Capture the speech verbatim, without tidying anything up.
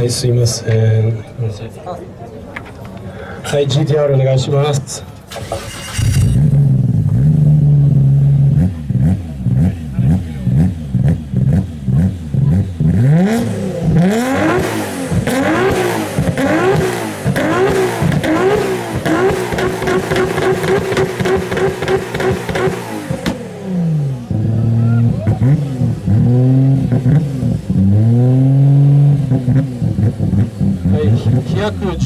はい、すいません。はい、ジーティーアール お願いします。はい、飛躍